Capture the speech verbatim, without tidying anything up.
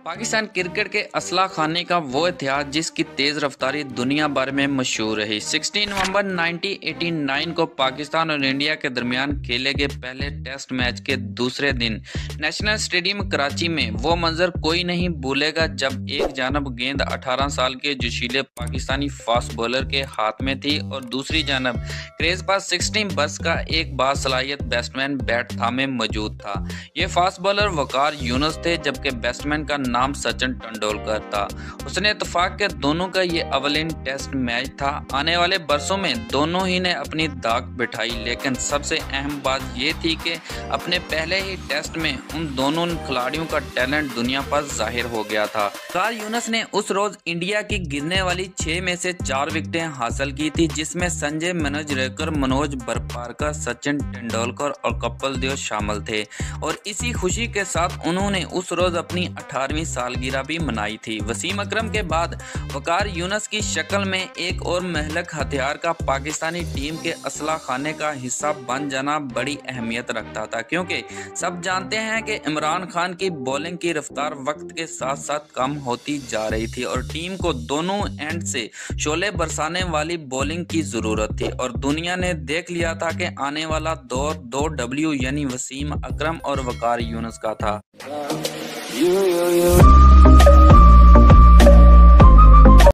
Pakistan cricket के असला खाने का वो इतिहास जिसकी तेज रफ्तारी दुनिया भर में मशहूर रही। सोलह नवंबर उन्नीस सौ नवासी को पाकिस्तान और इंडिया के दरमियान खेले गए पहले टेस्ट मैच के दूसरे दिन नेशनल स्टेडियम कराची में वो मंजर कोई नहीं भूलेगा जब एक जानब गेंद अठारह साल के जोशीले पाकिस्तानी फास्ट बॉलर के हाथ में थी और दूसरी जानब क्रेज पास सोलह बस का एक बासलाहियत बैट्समैन बैट थामे मौजूद था। ये फास्ट बॉलर वकार यूनुस थे, जबकि बैट्समैन का नाम सचिन तेंदुलकर था। उसने इत्तेफाक के दोनों का ये अवलिन टेस्ट मैच था। आने वाले बरसों में दोनों ही ने अपनी दाग बिठाई, लेकिन सबसे अहम बात ये थी कि अपने पहले ही टेस्ट में उन दोनों खिलाड़ियों का टैलेंट दुनिया पर जाहिर हो गया था। वकार यूनुस ने उस रोज इंडिया की गिरने वाली छह में से चार विकेटें हासिल की थी, जिसमें संजय मनोजरेकर, मनोज बरपारकर, सचिन तेंदुलकर और कपिल देव शामिल थे। और इसी खुशी के साथ उन्होंने उस रोज अपनी अठारहवीं सालगिरह भी मनाई थी। वसीम अकरम के बाद वकार यूनुस की शक्ल में एक और महलक हथियार का पाकिस्तानी टीम के असला खाने का हिस्सा बन जाना बड़ी अहमियत रखता था, क्योंकि सब जानते हैं कि इमरान खान की बॉलिंग की रफ्तार वक्त के साथ साथ कम होती जा रही थी और टीम को दोनों एंड से शोले बरसाने वाली बॉलिंग की जरूरत थी। और दुनिया ने देख लिया था कि आने वाला दौर दो डब्ल्यू यानी वसीम अकरम और वकार यूनुस का था। You, you, you.